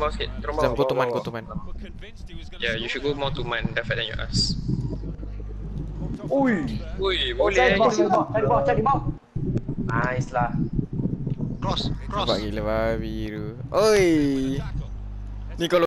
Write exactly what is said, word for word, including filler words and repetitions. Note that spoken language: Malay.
bawah sikit. Turun bawah. Zam, go to man, go to man. Yeah, you should go more to man then then you ask. Ui. Ui, Oh, cari boleh. bawah, cari bawah, cari bawah, cari bawah. Nice lah. Cross, cross. Nampak gila babi tu. Oi. Ni kalau